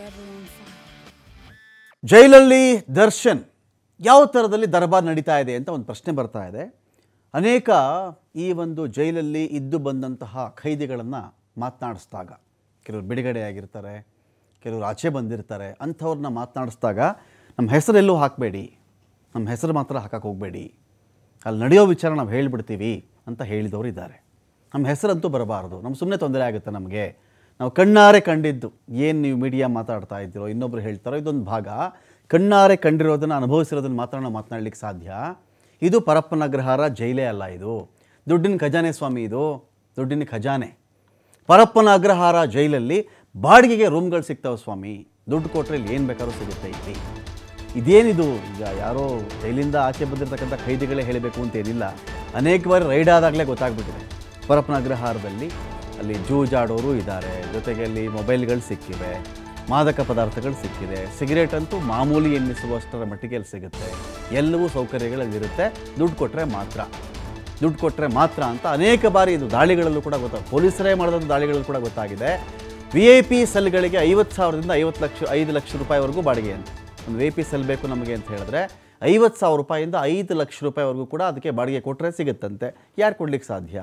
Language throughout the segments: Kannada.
ಜೈಲಲ್ಲಿ ದರ್ಶನ್ ಯಾವ ಥರದಲ್ಲಿ ದರ್ಬಾರ್ ನಡೀತಾ ಇದೆ ಅಂತ ಒಂದು ಪ್ರಶ್ನೆ ಬರ್ತಾ ಇದೆ. ಅನೇಕ ಈ ಒಂದು ಜೈಲಲ್ಲಿ ಇದ್ದು ಬಂದಂತಹ ಖೈದಿಗಳನ್ನು ಮಾತನಾಡಿಸಿದಾಗ ಕೆಲವರು ಬಿಡುಗಡೆಯಾಗಿರ್ತಾರೆ, ಕೆಲವರು ಆಚೆ ಬಂದಿರ್ತಾರೆ. ಅಂಥವ್ರನ್ನ ಮಾತನಾಡಿಸಿದಾಗ ನಮ್ಮ ಹೆಸರೆಲ್ಲೂ ಹಾಕಬೇಡಿ, ನಮ್ಮ ಹೆಸರು ಮಾತ್ರ ಹಾಕಕ್ಕೆ ಹೋಗಬೇಡಿ, ಅಲ್ಲಿ ನಡೆಯೋ ವಿಚಾರ ನಾವು ಹೇಳಿಬಿಡ್ತೀವಿ ಅಂತ ಹೇಳಿದವರು ಇದ್ದಾರೆ. ನಮ್ಮ ಹೆಸರಂತೂ ಬರಬಾರ್ದು, ನಮ್ಮ ಸುಮ್ಮನೆ ತೊಂದರೆ ಆಗುತ್ತೆ, ನಮಗೆ ನಾವು ಕಣ್ಣಾರೆ ಕಂಡಿದ್ದು ಏನು ನೀವು ಮೀಡಿಯಾ ಮಾತಾಡ್ತಾ ಇದ್ದೀರೋ ಇನ್ನೊಬ್ರು ಹೇಳ್ತಾರೋ ಇದೊಂದು ಭಾಗ. ಕಣ್ಣಾರೆ ಕಂಡಿರೋದನ್ನು ಅನುಭವಿಸಿರೋದನ್ನು ಮಾತ್ರ ನಾವು ಮಾತನಾಡಲಿಕ್ಕೆ ಸಾಧ್ಯ. ಇದು ಪರಪ್ಪನ ಅಗ್ರಹಾರ ಜೈಲೇ ಅಲ್ಲ, ಇದು ದುಡ್ಡಿನ ಖಜಾನೆ ಸ್ವಾಮಿ, ಇದು ದುಡ್ಡಿನ ಖಜಾನೆ. ಪರಪ್ಪನ ಅಗ್ರಹಾರ ಜೈಲಲ್ಲಿ ಬಾಡಿಗೆಗೆ ರೂಮ್ಗಳು ಸಿಗ್ತಾವೆ ಸ್ವಾಮಿ, ದುಡ್ಡು ಕೊಟ್ಟರೆ ಇಲ್ಲಿ ಏನು ಬೇಕಾದ್ರೂ ಸಿಗುತ್ತೆ ಇಲ್ಲಿ. ಇದೇನಿದು ಈಗ ಯಾರೋ ಜೈಲಿಂದ ಆಚೆ ಬಂದಿರತಕ್ಕಂಥ ಖೈದಿಗಳೇ ಹೇಳಬೇಕು ಅಂತೇನಿಲ್ಲ. ಅನೇಕ ಬಾರಿ ರೈಡ್ ಆದಾಗಲೇ ಗೊತ್ತಾಗ್ಬಿಟ್ಟಿದೆ ಪರಪ್ಪನ ಅಗ್ರಹಾರದಲ್ಲಿ ಅಲ್ಲಿ ಜೂಜಾಡೋರು ಇದ್ದಾರೆ, ಜೊತೆಗೆ ಅಲ್ಲಿ ಮೊಬೈಲ್ಗಳು ಸಿಕ್ಕಿವೆ, ಮಾದಕ ಪದಾರ್ಥಗಳು ಸಿಕ್ಕಿದೆ, ಸಿಗರೇಟ್ ಅಂತೂ ಮಾಮೂಲಿ ಎನ್ನಿಸುವಷ್ಟರ ಮಟ್ಟಿಗೆ ಅಲ್ಲಿ ಸಿಗುತ್ತೆ, ಎಲ್ಲವೂ ಸೌಕರ್ಯಗಳಲ್ಲಿರುತ್ತೆ, ದುಡ್ಡು ಕೊಟ್ಟರೆ ಮಾತ್ರ ಅಂತ ಅನೇಕ ಬಾರಿ ಇದು ದಾಳಿಗಳಲ್ಲೂ ಕೂಡ ಪೊಲೀಸರೇ ಮಾಡಿದಂಥ ದಾಳಿಗಳಲ್ಲೂ ಕೂಡ ಗೊತ್ತಾಗಿದೆ. VIP ಸೆಲ್ಗಳಿಗೆ 50,000ದಿಂದ 5 ಲಕ್ಷ ರೂಪಾಯಿವರೆಗೂ ಬಾಡಿಗೆ ಅಂತ. ಒಂದು VIP ಸೆಲ್ ಬೇಕು ನಮಗೆ ಅಂತ ಹೇಳಿದ್ರೆ 50,000 ರೂಪಾಯಿಂದ 5 ಲಕ್ಷ ರೂಪಾಯಿವರೆಗೂ ಕೂಡ ಅದಕ್ಕೆ ಬಾಡಿಗೆ ಕೊಟ್ಟರೆ ಸಿಗುತ್ತಂತೆ. ಯಾರು ಕೊಡ್ಲಿಕ್ಕೆ ಸಾಧ್ಯ?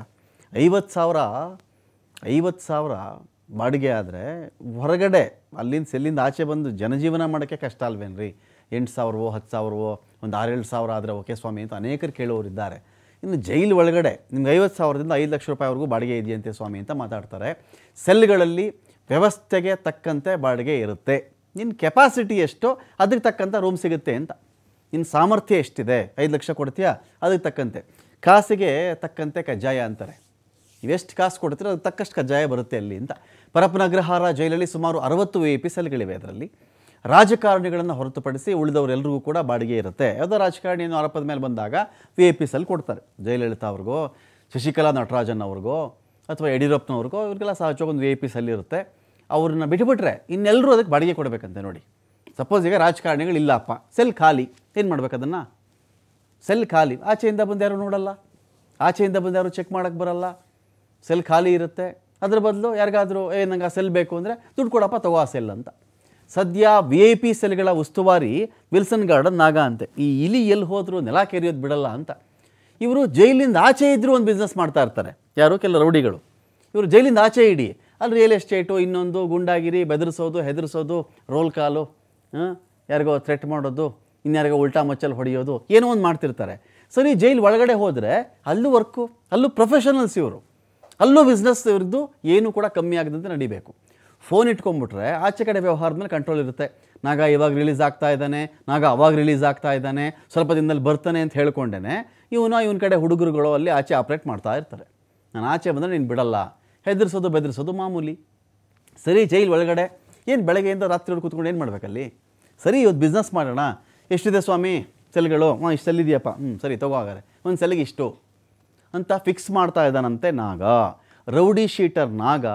50,000 ಬಾಡಿಗೆ ಆದರೆ ಹೊರಗಡೆ ಅಲ್ಲಿಂದ ಸೆಲ್ಲಿಂದ ಆಚೆ ಬಂದು ಜನಜೀವನ ಮಾಡೋಕ್ಕೆ ಕಷ್ಟ ಅಲ್ವೇನ್ರಿ? 8,000ವೋ 10,000ವೋ ಒಂದು 6-7 ಸಾವಿರ ಆದರೆ ಓಕೆ ಸ್ವಾಮಿ ಅಂತ ಅನೇಕರು ಕೇಳೋರಿದ್ದಾರೆ. ಇನ್ನು ಜೈಲು ಒಳಗಡೆ ನಿಮ್ಗೆ 50,000ದಿಂದ 5 ಲಕ್ಷ ರೂಪಾಯಿವರೆಗೂ ಬಾಡಿಗೆ ಇದೆಯಂತೆ ಸ್ವಾಮಿ ಅಂತ ಮಾತಾಡ್ತಾರೆ. ಸೆಲ್ಗಳಲ್ಲಿ ವ್ಯವಸ್ಥೆಗೆ ತಕ್ಕಂತೆ ಬಾಡಿಗೆ ಇರುತ್ತೆ, ನಿನ್ನ ಕೆಪಾಸಿಟಿ ಎಷ್ಟೋ ಅದಕ್ಕೆ ತಕ್ಕಂಥ ರೂಮ್ ಸಿಗುತ್ತೆ ಅಂತ. ನಿನ್ನ ಸಾಮರ್ಥ್ಯ ಎಷ್ಟಿದೆ, 5 ಲಕ್ಷ ಕೊಡ್ತೀಯಾ ಅದಕ್ಕೆ ತಕ್ಕಂತೆ, ಕಾಸಿಗೆ ತಕ್ಕಂತೆ ಕಜ್ಜಾಯ ಅಂತಾರೆ. ಇವೆಷ್ಟು ಕಾಸು ಕೊಡ್ತೀರೋ ಅದಕ್ಕೆ ತಕ್ಕಷ್ಟು ಕಜ್ಜಾಯ ಬರುತ್ತೆ ಅಲ್ಲಿ ಅಂತ. ಪರಪ್ಪನ ಅಗ್ರಹಾರ ಜೈಲಲ್ಲಿ ಸುಮಾರು 60 VIP ಸೆಲ್ಗಳಿವೆ. ಅದರಲ್ಲಿ ರಾಜಕಾರಣಿಗಳನ್ನು ಹೊರತುಪಡಿಸಿ ಉಳಿದವರೆಲ್ಲರಿಗೂ ಕೂಡ ಬಾಡಿಗೆ ಇರುತ್ತೆ. ಯಾವುದೋ ರಾಜಕಾರಣಿಯನ್ನು ಆರೋಪದ ಮೇಲೆ ಬಂದಾಗ VIP ಸೆಲ್ ಕೊಡ್ತಾರೆ. ಜಯಲಲಿತಾ ಅವ್ರಿಗೋ, ಶಶಿಕಲಾ ನಟರಾಜನ್ ಅವ್ರಿಗೋ, ಅಥವಾ ಯಡಿಯೂರಪ್ಪನವ್ರಿಗೋ, ಇವ್ರಿಗೆಲ್ಲ ಸಹಜವಾಗಿ ಒಂದು VIP ಸೆಲ್ ಇರುತ್ತೆ. ಅವ್ರನ್ನ ಬಿಟ್ಟುಬಿಟ್ರೆ ಇನ್ನೆಲ್ಲರೂ ಅದಕ್ಕೆ ಬಾಡಿಗೆ ಕೊಡಬೇಕಂತೆ. ನೋಡಿ, ಸಪೋಸ್ ಈಗ ರಾಜಕಾರಣಿಗಳು ಇಲ್ಲಪ್ಪ, ಸೆಲ್ ಖಾಲಿ, ಏನು ಮಾಡ್ಬೇಕು ಅದನ್ನು? ಸೆಲ್ ಖಾಲಿ, ಆಚೆಯಿಂದ ಬಂದು ಯಾರು ನೋಡಲ್ಲ, ಆಚೆಯಿಂದ ಬಂದು ಯಾರು ಚೆಕ್ ಮಾಡೋಕ್ಕೆ ಬರಲ್ಲ, ಸೆಲ್ ಖಾಲಿ ಇರುತ್ತೆ. ಅದ್ರ ಬದಲು ಯಾರಿಗಾದರೂ ನಂಗೆ ಆ ಸೆಲ್ ಬೇಕು ಅಂದರೆ ದುಡ್ಡು ಕೊಡಪ್ಪ, ತಗೋ ಆ ಸೆಲ್ ಅಂತ. ಸದ್ಯ VIP ಸೆಲ್ಗಳ ಉಸ್ತುವಾರಿ ವಿಲ್ಸನ್ ಗಾರ್ಡನ್ ನಾಗ ಅಂತೆ. ಈ ಇಲಿ ಎಲ್ಲಿ ಹೋದರೂ ನೆಲ ಕೆರೆಯೋದು ಬಿಡಲ್ಲ ಅಂತ. ಇವರು ಜೈಲಿಂದ ಆಚೆ ಇದ್ದರೂ ಒಂದು ಬಿಸ್ನೆಸ್ ಮಾಡ್ತಾ ಇರ್ತಾರೆ. ಯಾರು? ಕೆಲ ರೌಡಿಗಳು. ಇವರು ಜೈಲಿಂದ ಆಚೆ ಇಡಿ ಅಲ್ಲಿ ರಿಯಲ್ ಎಸ್ಟೇಟು, ಇನ್ನೊಂದು ಗುಂಡಾಗಿರಿ, ಬೆದರಿಸೋದು, ಹೆದರಿಸೋದು, ರೋಲ್ ಕಾಲು, ಯಾರಿಗೋ ಥ್ರೆಟ್ ಮಾಡೋದು, ಇನ್ಯಾರಿಗೋ ಉಲ್ಟಾ ಮಚ್ಚಲ್ಲಿ ಹೊಡೆಯೋದು, ಏನೋ ಒಂದು ಮಾಡ್ತಿರ್ತಾರೆ. ಸರಿ, ಜೈಲು ಒಳಗಡೆ ಹೋದರೆ ಅಲ್ಲೂ ವರ್ಕು, ಅಲ್ಲೂ ಪ್ರೊಫೆಷನಲ್ಸ್ ಇವರು, ಅಲ್ಲೂ ಬಿಸ್ನೆಸ್ ಇವ್ರದ್ದು ಏನೂ ಕೂಡ ಕಮ್ಮಿ ಆಗದಂತೆ ನಡಿಬೇಕು. ಫೋನ್ ಇಟ್ಕೊಂಡ್ಬಿಟ್ರೆ ಆಚೆ ಕಡೆ ವ್ಯವಹಾರದ ಮೇಲೆ ಕಂಟ್ರೋಲ್ ಇರುತ್ತೆ. ನಾಗ ಇವಾಗ ರಿಲೀಸ್ ಆಗ್ತಾ ಇದ್ದಾನೆ, ನಾಗ ಅವಾಗ ರಿಲೀಸ್ ಆಗ್ತಾ ಇದ್ದಾನೆ, ಸ್ವಲ್ಪ ದಿನದಲ್ಲಿ ಬರ್ತಾನೆ ಅಂತ ಹೇಳ್ಕೊಂಡೇ ಇವನ ಕಡೆ ಹುಡುಗರುಗಳು ಅಲ್ಲಿ ಆಚೆ ಆಪ್ರೇಟ್ ಮಾಡ್ತಾ ಇರ್ತಾರೆ. ನಾನು ಆಚೆ ಬಂದರೆ ನೀನು ಬಿಡಲ್ಲ, ಹೆದರಿಸೋದು ಬೆದರಿಸೋದು ಮಾಮೂಲಿ. ಸರಿ, ಜೈಲು ಒಳಗಡೆ ಏನು ಬೆಳಗ್ಗೆಯಿಂದ ರಾತ್ರಿ ಕೂತ್ಕೊಂಡು ಏನು ಮಾಡಬೇಕಲ್ಲಿ? ಸರಿ, ಇವತ್ತು ಬಿಸ್ನೆಸ್ ಮಾಡೋಣ. ಎಷ್ಟಿದೆ ಸ್ವಾಮಿ ಸೆಲ್ಗಳು? ಇಷ್ಟು ಸೆಲ್ ಇದೆಯಪ್ಪ, ಸರಿ ತಗೋ ಹಾಗಾರೆ, ಒಂದು ಸೆಲ್ಗೆ ಇಷ್ಟು ಅಂತ ಫಿಕ್ಸ್ ಮಾಡ್ತಾ ಇದ್ದಾನಂತೆ ನಾಗ. ರೌಡಿ ಶೀಟರ್ ನಾಗ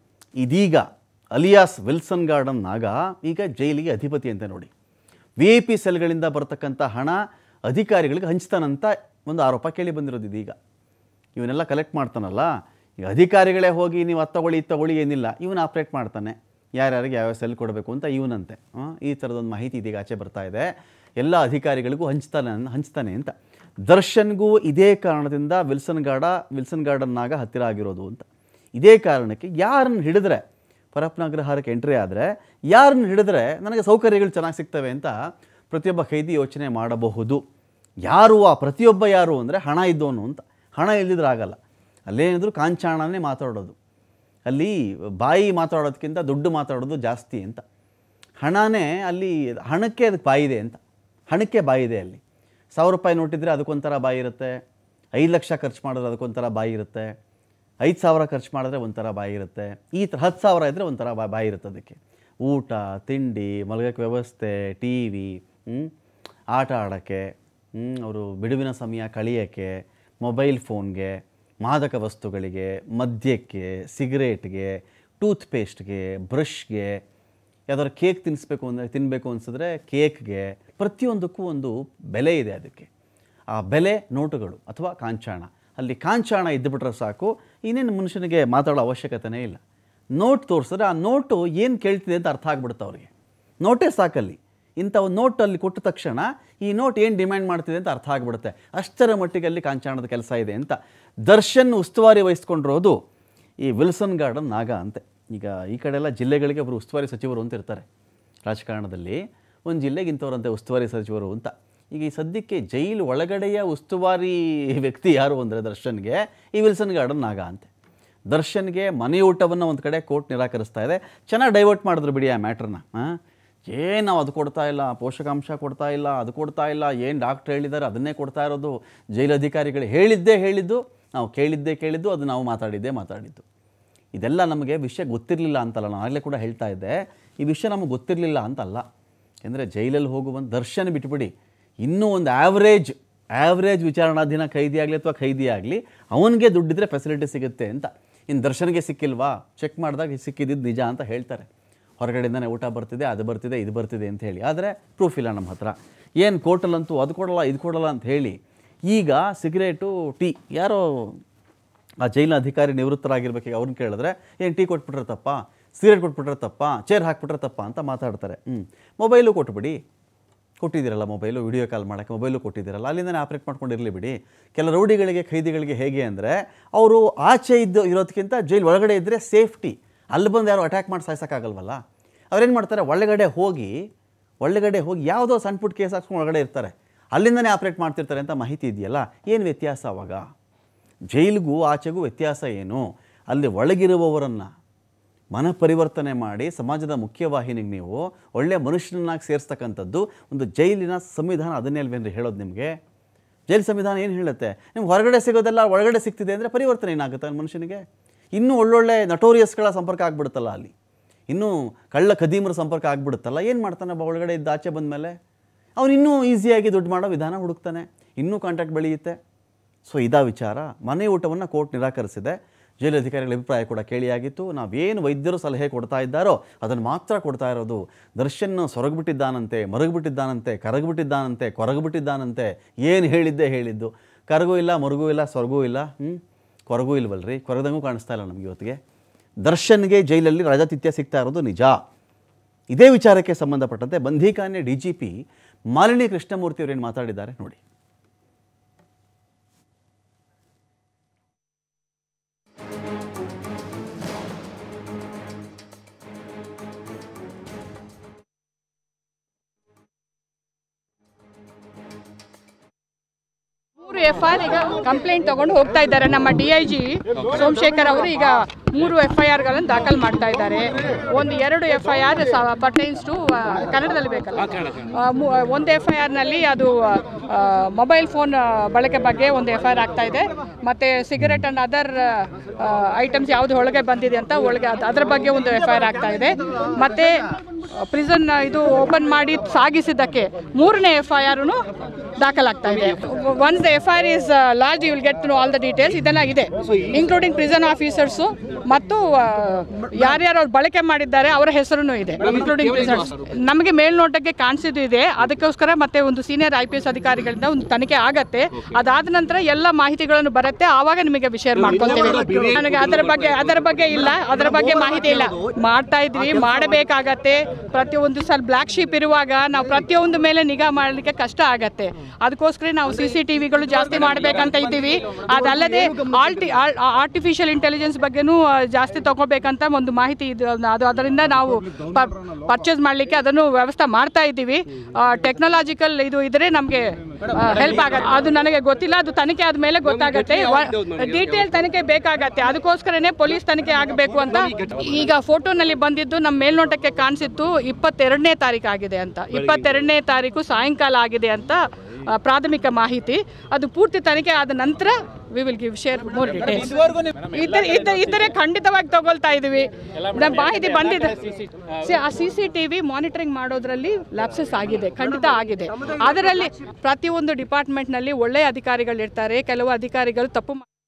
ಇದೀಗ ಅಲಿಯಾಸ್ ವಿಲ್ಸನ್ ಗಾರ್ಡನ್ ನಾಗ ಈಗ ಜೈಲಿಗೆ ಅಧಿಪತಿ ಅಂತ. ನೋಡಿ, VIP ಸೆಲ್ಗಳಿಂದ ಬರ್ತಕ್ಕಂಥ ಹಣ ಅಧಿಕಾರಿಗಳಿಗೆ ಹಂಚ್ತಾನಂತ ಒಂದು ಆರೋಪ ಕೇಳಿ ಬಂದಿರೋದು ಇದೀಗ. ಇವನ್ನೆಲ್ಲ ಕಲೆಕ್ಟ್ ಮಾಡ್ತಾನಲ್ಲ, ಈಗ ಅಧಿಕಾರಿಗಳೇ ಹೋಗಿ ನೀವು ಅದು ತಗೊಳ್ಳಿ ಏನಿಲ್ಲ, ಇವನು ಆಪ್ರೇಟ್ ಮಾಡ್ತಾನೆ, ಯಾರ್ಯಾರಿಗೆ ಯಾವ್ಯಾವ ಸೆಲ್ ಕೊಡಬೇಕು ಅಂತ ಇವನಂತೆ. ಈ ಥರದೊಂದು ಮಾಹಿತಿ ಇದೀಗ ಆಚೆ ಬರ್ತಾ ಇದೆ. ಎಲ್ಲ ಅಧಿಕಾರಿಗಳಿಗೂ ಹಂಚ್ತಾನೆ ಅಂತ. ದರ್ಶನ್ಗೂ ಇದೇ ಕಾರಣದಿಂದ ವಿಲ್ಸನ್ ಗಾರ್ಡನ್ನಾಗ ಹತ್ತಿರ ಆಗಿರೋದು ಅಂತ. ಇದೇ ಕಾರಣಕ್ಕೆ ಯಾರನ್ನು ಹಿಡಿದ್ರೆ, ಪರಪ್ಪನ ಅಗ್ರಹಾರಕ್ಕೆ ಎಂಟ್ರಿ ಆದರೆ ಯಾರನ್ನು ಹಿಡಿದ್ರೆ ನನಗೆ ಸೌಕರ್ಯಗಳು ಚೆನ್ನಾಗಿ ಸಿಗ್ತವೆ ಅಂತ ಪ್ರತಿಯೊಬ್ಬ ಖೈದಿ ಯೋಚನೆ ಮಾಡಬಹುದು. ಯಾರು ಆ ಪ್ರತಿಯೊಬ್ಬ ಯಾರು ಅಂದರೆ ಹಣ ಇದ್ದವನು ಅಂತ. ಹಣ ಇಲ್ಲದಿದ್ರೆ ಆಗಲ್ಲ. ಅಲ್ಲೇನಿದ್ರು ಕಾಂಚಾಣನೇ ಮಾತಾಡೋದು, ಅಲ್ಲಿ ಬಾಯಿ ಮಾತಾಡೋದಕ್ಕಿಂತ ದುಡ್ಡು ಮಾತಾಡೋದು ಜಾಸ್ತಿ ಅಂತ. ಹಣನೇ ಅಲ್ಲಿ, ಹಣಕ್ಕೆ ಅದಕ್ಕೆ ಬಾಯಿದೆ ಅಂತ, ಹಣಕ್ಕೆ ಬಾಯಿದೆ ಅಲ್ಲಿ. 1,000 ರೂಪಾಯಿ ನೋಟಿದ್ರೆ ಅದಕ್ಕೊಂಥರ ಬಾಯಿ ಇರುತ್ತೆ, 5 ಲಕ್ಷ ಖರ್ಚು ಮಾಡಿದ್ರೆ ಅದಕ್ಕೊಂಥರ ಬಾಯಿ ಇರುತ್ತೆ, 5,000 ಖರ್ಚು ಮಾಡಿದ್ರೆ ಒಂಥರ ಬಾಯಿ ಇರುತ್ತೆ, ಈ ಥರ 10,000 ಇದ್ದರೆ ಒಂಥರ ಬಾಯಿ ಇರುತ್ತೆ ಅದಕ್ಕೆ. ಊಟ, ತಿಂಡಿ, ಮಲಗೋಕ್ಕೆ ವ್ಯವಸ್ಥೆ, TV, ಆಟ ಆಡೋಕ್ಕೆ, ಅವರು ಬಿಡುವಿನ ಸಮಯ ಕಳೆಯೋಕ್ಕೆ, ಮೊಬೈಲ್ ಫೋನ್ಗೆ, ಮಾದಕ ವಸ್ತುಗಳಿಗೆ, ಮದ್ಯಕ್ಕೆ, ಸಿಗರೇಟ್ಗೆ, ಟೂತ್ಪೇಸ್ಟ್ಗೆ, ಬ್ರಷ್ಗೆ, ಯಾವ್ದಾದ್ರು ಕೇಕ್ ತಿನ್ನಬೇಕು ಅನಿಸಿದ್ರೆ ಕೇಕ್ಗೆ, ಪ್ರತಿಯೊಂದಕ್ಕೂ ಒಂದು ಬೆಲೆ ಇದೆ ಅದಕ್ಕೆ. ಆ ಬೆಲೆ ನೋಟುಗಳು ಅಥವಾ ಕಾಂಚಾಣ. ಅಲ್ಲಿ ಕಾಂಚಾಣ ಇದ್ದುಬಿಟ್ರೆ ಸಾಕು, ಇನ್ನೇನು ಮನುಷ್ಯನಿಗೆ ಮಾತಾಡೋ ಅವಶ್ಯಕತೆನೇ ಇಲ್ಲ. ನೋಟ್ ತೋರಿಸಿದ್ರೆ ಆ ನೋಟು ಏನು ಕೇಳ್ತಿದೆ ಅಂತ ಅರ್ಥ ಆಗ್ಬಿಡುತ್ತೆ ಅವ್ರಿಗೆ. ನೋಟೇ ಸಾಕಲ್ಲಿ. ಇಂಥ ಒಂದು ನೋಟ್ ಅಲ್ಲಿ ಕೊಟ್ಟ ತಕ್ಷಣ ಈ ನೋಟ್ ಏನು ಡಿಮ್ಯಾಂಡ್ ಮಾಡ್ತಿದೆ ಅಂತ ಅರ್ಥ ಆಗಿಬಿಡುತ್ತೆ. ಅಷ್ಟರ ಮಟ್ಟಿಗೆ ಅಲ್ಲಿ ಕಾಂಚಾಣದ ಕೆಲಸ ಇದೆ ಅಂತ. ದರ್ಶನ್ ಉಸ್ತುವಾರಿ ವಹಿಸ್ಕೊಂಡಿರೋದು ಈ ವಿಲ್ಸನ್ ಗಾರ್ಡನ್ ನಾಗ ಅಂತೆ. ಈಗ ಈ ಕಡೆ ಎಲ್ಲ ಜಿಲ್ಲೆಗಳಿಗೆ ಒಬ್ಬರು ಉಸ್ತುವಾರಿ ಸಚಿವರು ಅಂತ ಇರ್ತಾರೆ ರಾಜಕಾರಣದಲ್ಲಿ. ಒಂದು ಜಿಲ್ಲೆಗೆ ಇಂಥವ್ರಂತೆ ಉಸ್ತುವಾರಿ ಸಚಿವರು ಅಂತ. ಈಗ ಈ ಸದ್ಯಕ್ಕೆ ಜೈಲು ಒಳಗಡೆಯ ಉಸ್ತುವಾರಿ ವ್ಯಕ್ತಿ ಯಾರು ಅಂದರೆ ದರ್ಶನ್ಗೆ ಈ ವಿಲ್ಸನ್ ಗಾರ್ಡನ್ ನಾಗ ಅಂತೆ. ದರ್ಶನ್ಗೆ ಮನೆಯೂಟವನ್ನು ಒಂದು ಕಡೆ ಕೋರ್ಟ್ ನಿರಾಕರಿಸ್ತಾ ಇದೆ. ಚೆನ್ನಾಗಿ ಡೈವರ್ಟ್ ಮಾಡಿದ್ರು ಬಿಡಿ ಆ ಮ್ಯಾಟ್ರನ್ನ. ಏನು ನಾವು ಅದು ಕೊಡ್ತಾ ಇಲ್ಲ, ಪೋಷಕಾಂಶ ಕೊಡ್ತಾ ಇಲ್ಲ, ಅದು ಕೊಡ್ತಾ ಇಲ್ಲ, ಏನು ಡಾಕ್ಟ್ರ್ ಹೇಳಿದ್ದಾರೆ ಅದನ್ನೇ ಕೊಡ್ತಾ ಇರೋದು, ಜೈಲು ಅಧಿಕಾರಿಗಳು ಹೇಳಿದ್ದು, ನಾವು ಕೇಳಿದ್ದು, ಅದು ನಾವು ಮಾತಾಡಿದ್ದು. ಇದೆಲ್ಲ ನಮಗೆ ವಿಷಯ ಗೊತ್ತಿರಲಿಲ್ಲ ಅಂತಲ್ಲ. ನಾನು ಆಗಲೇ ಕೂಡ ಹೇಳ್ತಾ ಇದ್ದೆ, ಈ ವಿಷಯ ನಮಗೆ ಗೊತ್ತಿರಲಿಲ್ಲ ಅಂತಲ್ಲ. ಯಾಕೆಂದರೆ ಜೈಲಲ್ಲಿ ಹೋಗುವಂಥ ದರ್ಶನ ಬಿಟ್ಬಿಡಿ, ಇನ್ನೂ ಒಂದು ಆ್ಯಾವ್ರೇಜ್ ವಿಚಾರಣಾಧೀನ ಖೈದಿ ಆಗಲಿ ಅಥವಾ ಖೈದಿ ಆಗಲಿ ಅವನಿಗೆ ದುಡ್ಡಿದ್ರೆ ಫೆಸಿಲಿಟಿ ಸಿಗುತ್ತೆ ಅಂತ. ಇನ್ನು ದರ್ಶನ್ಗೆ ಸಿಕ್ಕಿಲ್ವಾ, ಚೆಕ್ ಮಾಡಿದಾಗ ಸಿಕ್ಕಿದ್ದು ನಿಜ ಅಂತ ಹೇಳ್ತಾರೆ. ಹೊರಗಡೆಯಿಂದನೇ ಊಟ ಬರ್ತಿದೆ, ಅದು ಬರ್ತಿದೆ, ಇದು ಬರ್ತಿದೆ ಅಂತ ಹೇಳಿ. ಆದರೆ ಪ್ರೂಫ್ ಇಲ್ಲ ನಮ್ಮ ಹತ್ರ. ಏನು ಕೋರ್ಟಲ್ಲಂತೂ ಅದು ಕೊಡಲ್ಲ, ಇದು ಕೊಡಲ್ಲ ಅಂತ ಹೇಳಿ ಈಗ ಸಿಗರೇಟು, ಟೀ, ಯಾರೋ ಆ ಜೈಲಿನ ಅಧಿಕಾರಿ ನಿವೃತ್ತರಾಗಿರ್ಬೇಕು, ಅವ್ರನ್ನ ಕೇಳಿದ್ರೆ ಏನು ಟೀ ಕೊಟ್ಬಿಟ್ರೆ ತಪ್ಪ, ಸಿಗರೇಟ್ ಕೊಟ್ಬಿಟ್ರೆ ತಪ್ಪ, ಚೇರ್ ಹಾಕ್ಬಿಟ್ರೆ ತಪ್ಪ ಅಂತ ಮಾತಾಡ್ತಾರೆ. ಮೊಬೈಲು ಕೊಟ್ಟಿದ್ದೀರಲ್ಲ, ಮೊಬೈಲು ವಿಡಿಯೋ ಕಾಲ್ ಮಾಡೋಕ್ಕೆ ಮೊಬೈಲು ಕೊಟ್ಟಿದ್ದೀರಲ್ಲ, ಅಲ್ಲಿಂದನೇ ಆಪ್ರೇಟ್ ಮಾಡ್ಕೊಂಡಿರಲಿ ಬಿಡಿ. ಕೆಲ ರೌಡಿಗಳಿಗೆ, ಖೈದಿಗಳಿಗೆ ಹೇಗೆ ಅಂದರೆ ಅವರು ಆಚೆ ಇರೋದಕ್ಕಿಂತ ಜೈಲು ಒಳಗಡೆ ಇದ್ದರೆ ಸೇಫ್ಟಿ. ಅಲ್ಲಿ ಬಂದು ಯಾರು ಅಟ್ಯಾಕ್ ಮಾಡಿ ಸಾಯಿಸೋಕ್ಕಾಗಲ್ವಲ್ಲ. ಅವ್ರೇನು ಮಾಡ್ತಾರೆ, ಒಳಗಡೆ ಹೋಗಿ ಯಾವುದೋ ಸಣ್ಣ ಪುಟ್ಟ ಕೇಸ್ ಹಾಕ್ಸ್ಕೊಂಡು ಒಳಗಡೆ ಇರ್ತಾರೆ, ಅಲ್ಲಿಂದನೇ ಆಪ್ರೇಟ್ ಮಾಡ್ತಿರ್ತಾರೆ ಅಂತ ಮಾಹಿತಿ ಇದೆಯಲ್ಲ. ಏನು ವ್ಯತ್ಯಾಸ ಅವಾಗ? ಜೈಲಿಗೂ ಆಚೆಗೂ ವ್ಯತ್ಯಾಸ ಏನು? ಅಲ್ಲಿ ಒಳಗಿರುವವರನ್ನು ಮನಪರಿವರ್ತನೆ ಮಾಡಿ ಸಮಾಜದ ಮುಖ್ಯವಾಹಿನಿಗೆ ನೀವು ಒಳ್ಳೆಯ ಮನುಷ್ಯನನ್ನಾಗಿ ಸೇರಿಸ್ತಕ್ಕಂಥದ್ದು ಒಂದು ಜೈಲಿನ ಸಂವಿಧಾನ. ಅದನ್ನೇ ಅಲ್ವೇನ್ರಿ ಹೇಳೋದು ನಿಮಗೆ? ಜೈಲು ಸಂವಿಧಾನ ಏನು ಹೇಳುತ್ತೆ? ನಿಮ್ಗೆ ಹೊರಗಡೆ ಸಿಗೋದೆಲ್ಲ ಒಳಗಡೆ ಸಿಗ್ತಿದೆ ಅಂದರೆ ಪರಿವರ್ತನೆ ಏನಾಗುತ್ತೆ ಮನುಷ್ಯನಿಗೆ? ಇನ್ನೂ ಒಳ್ಳೊಳ್ಳೆ ನಟೋರಿಯಸ್ಗಳ ಸಂಪರ್ಕ ಆಗ್ಬಿಡುತ್ತಲ್ಲ, ಅಲ್ಲಿ ಇನ್ನೂ ಕಳ್ಳ ಖದೀಮರ ಸಂಪರ್ಕ ಆಗ್ಬಿಡುತ್ತಲ್ಲ. ಏನು ಮಾಡ್ತಾನೆ ಒಳಗಡೆ ಇದ್ದ ಆಚೆ ಬಂದ ಮೇಲೆ? ಅವನು ಇನ್ನೂ ಈಸಿಯಾಗಿ ದುಡ್ಡು ಮಾಡೋ ವಿಧಾನ ಹುಡುಕ್ತಾನೆ, ಇನ್ನೂ ಕಾಂಟ್ಯಾಕ್ಟ್ ಬೆಳೆಯುತ್ತೆ. ಸೊ ಇದಾ ವಿಚಾರ. ಮನೆ ಊಟವನ್ನು ಕೋರ್ಟ್ ನಿರಾಕರಿಸಿದೆ. ಜೈಲು ಅಧಿಕಾರಿಗಳ ಅಭಿಪ್ರಾಯ ಕೂಡ ಕೇಳಿಯಾಗಿತ್ತು. ನಾವೇನು ವೈದ್ಯರು ಸಲಹೆ ಕೊಡ್ತಾ ಇದ್ದಾರೋ ಅದನ್ನು ಮಾತ್ರ ಕೊಡ್ತಾ ಇರೋದು. ದರ್ಶನ್ ಸೊರಗ್ಬಿಟ್ಟಿದ್ದಾನಂತೆ, ಮರಗ್ಬಿಟ್ಟಿದ್ದಾನಂತೆ, ಕರಗ್ಬಿಟ್ಟಿದ್ದಾನಂತೆ, ಕೊರಗ್ಬಿಟ್ಟಿದ್ದಾನಂತೆ. ಏನು ಹೇಳಿದ್ದು? ಕರಗೂ ಇಲ್ಲ, ಮರುಗೂ ಇಲ್ಲ, ಸ್ವರ್ಗೂ ಇಲ್ಲ, ಕೊರಗೂ ಇಲ್ವಲ್ರಿ. ಕೊರಗದಂಗೂ ಕಾಣಿಸ್ತಾ ಇಲ್ಲ ನಮಗೆ ಇವತ್ತಿಗೆ. ದರ್ಶನ್ಗೆ ಜೈಲಲ್ಲಿ ರಾಜಾತಿಥ್ಯ ಸಿಗ್ತಾ ಇರೋದು ನಿಜ. ಇದೇ ವಿಚಾರಕ್ಕೆ ಸಂಬಂಧಪಟ್ಟಂತೆ ಬಂಧೀಖಾನೆ DGP ಮಾಲಿನಿ ಕೃಷ್ಣಮೂರ್ತಿ ಅವರೇನು ಮಾತಾಡಿದ್ದಾರೆ ನೋಡಿ. FIR ಈಗ ಕಂಪ್ಲೇಂಟ್ ತಗೊಂಡು ಹೋಗ್ತಾ ಇದ್ದಾರೆ. ನಮ್ಮ DIG ಸೋಮಶೇಖರ್ ಅವರು ಈಗ 3 FIRಗಳನ್ನು ದಾಖಲು ಮಾಡ್ತಾ ಇದ್ದಾರೆ. 2 FIR ಪರ್ಟೈನ್ಸ್ ಟು ಕನ್ನಡದಲ್ಲಿ ಬೇಕಲ್ಲ. 1 FIRನಲ್ಲಿ ಅದು ಮೊಬೈಲ್ ಫೋನ್ ಬಳಕೆ ಬಗ್ಗೆ ಒಂದು FIR ಆಗ್ತಾ ಇದೆ. ಮತ್ತು ಸಿಗರೆಟ್ ಆ್ಯಂಡ್ ಅದರ್ ಐಟಮ್ಸ್ ಯಾವುದು ಒಳಗೆ ಬಂದಿದೆ ಅಂತ ಅದರ ಬಗ್ಗೆ ಒಂದು FIR ಆಗ್ತಾ ಇದೆ. ಮತ್ತು ಪ್ರಿಸನ್ ಇದು ಓಪನ್ ಮಾಡಿ ಸಾಗಿಸಿದ್ದಕ್ಕೆ 3ನೇ FIR ದಾಖಲಾಗ್ತಾ ಇದೆ. Once the FIR is large, you will get to know all the details. ಇದೆಲ್ಲ ಇದೆ, ಇನ್ಕ್ಲೂಡಿಂಗ್ ಪ್ರಿಸನ್ ಆಫೀಸರ್ಸು ಮತ್ತು ಯಾರ್ಯಾರು ಅವ್ರು ಬಳಕೆ ಮಾಡಿದ್ದಾರೆ ಅವರ ಹೆಸರು ಇದೆ, ಇನ್ಕ್ಲೂಡಿಂಗ್ ಪ್ರಿಸನ್ಸ್. ನಮಗೆ ಮೇಲ್ನೋಟಕ್ಕೆ ಕಾಣಿಸಿದ್ದು ಇದೆ. ಅದಕ್ಕೋಸ್ಕರ ಮತ್ತೆ ಒಂದು ಸೀನಿಯರ್ IPS ಅಧಿಕಾರಿಗಳಿಂದ ಒಂದು ತನಿಖೆ ಆಗತ್ತೆ. ಅದಾದ ನಂತರ ಎಲ್ಲ ಮಾಹಿತಿಗಳನ್ನು ಬರುತ್ತೆ, ಆವಾಗ ನಿಮಗೆ ಶೇರ್ ಮಾಡ್ಕೊಳ್ತೇವೆ. ನನಗೆ ಅದರ ಬಗ್ಗೆ ಇಲ್ಲ, ಅದರ ಬಗ್ಗೆ ಮಾಹಿತಿ ಇಲ್ಲ. ಮಾಡ್ತಾ ಇದ್ವಿ, ಮಾಡಬೇಕಾಗತ್ತೆ. ಪ್ರತಿಯೊಂದು ಸಲ ಬ್ಲ್ಯಾಕ್ ಶೀಪ್ ಇರುವಾಗ ನಾವು ಪ್ರತಿಯೊಂದು ಮೇಲೆ ನಿಗಾ ಮಾಡಲಿಕ್ಕೆ ಕಷ್ಟ ಆಗತ್ತೆ. ಅದಕ್ಕೋಸ್ಕರ ನಾವು CCTVಗಳು ಜಾಸ್ತಿ ಮಾಡಬೇಕಂತ ಇದ್ದೀವಿ. ಅದಲ್ಲದೆ ಆರ್ಟಿಫಿಷಿಯಲ್ ಇಂಟೆಲಿಜೆನ್ಸ್ ಬಗ್ಗೆನೂ ಜಾಸ್ತಿ ತಗೋಬೇಕಂತ ಒಂದು ಮಾಹಿತಿ ಇದು. ಅದರಿಂದ ನಾವು ಪರ್ಚೇಸ್ ಮಾಡಲಿಕ್ಕೆ ಅದನ್ನು ವ್ಯವಸ್ಥೆ ಮಾಡ್ತಾ ಇದ್ದೀವಿ. ಟೆಕ್ನಾಲಜಿಕಲ್ ಇದ್ರೆ ನಮಗೆ ಹೆಲ್ಪ್ ಆಗುತ್ತೆ. ಅದು ನನಗೆ ಗೊತ್ತಿಲ್ಲ, ಅದು ತನಿಖೆ ಆದಮೇಲೆ ಗೊತ್ತಾಗುತ್ತೆ. ಡೀಟೇಲ್ ತನಿಖೆ ಬೇಕಾಗತ್ತೆ, ಅದಕ್ಕೋಸ್ಕರನೇ ಪೊಲೀಸ್ ತನಿಖೆ ಆಗಬೇಕು ಅಂತ. ಈಗ ಫೋಟೋನಲ್ಲಿ ಬಂದಿದ್ದು ನಮ್ಮ ಮೇಲ್ನೋಟಕ್ಕೆ ಕಾಣಿಸಿತ್ತು 22ನೇ ತಾರೀಕು ಆಗಿದೆ ಅಂತ. 22ನೇ ತಾರೀಕು ಸಾಯಂಕಾಲ ಆಗಿದೆ ಅಂತ ಪ್ರಾಥಮಿಕ ಮಾಹಿತಿ. ಅದು ಪೂರ್ತಿ ತನಿಖೆ ಆದ ನಂತರ we will give share more details. ಇದ್ದರೆ ಖಂಡಿತವಾಗಿ ತಗೊಳ್ತಾ ಇದ್ದೀವಿ. ನಮ್ಮ ಮಾಹಿತಿ ಬಂದಿದೆ. ಆ CCTV ಮಾನಿಟರಿಂಗ್ ಮಾಡೋದ್ರಲ್ಲಿ ಲ್ಯಾಪ್ಸಸ್ ಆಗಿದೆ, ಖಂಡಿತ ಆಗಿದೆ. ಅದರಲ್ಲಿ ಪ್ರತಿಯೊಂದು ಡಿಪಾರ್ಟ್ಮೆಂಟ್ನಲ್ಲಿ ಒಳ್ಳೆಯ ಅಧಿಕಾರಿಗಳಿರ್ತಾರೆ, ಕೆಲವು ಅಧಿಕಾರಿಗಳು ತಪ್ಪು